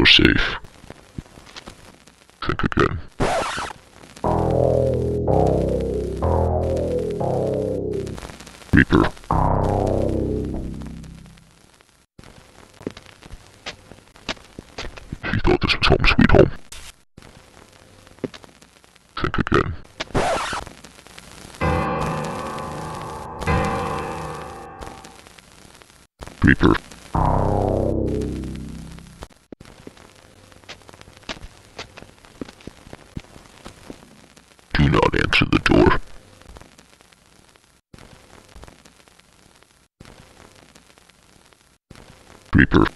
you're safe. Think again. Reaper. If you thought this was home sweet home, think again. Reaper. Do not answer the door. Reaper.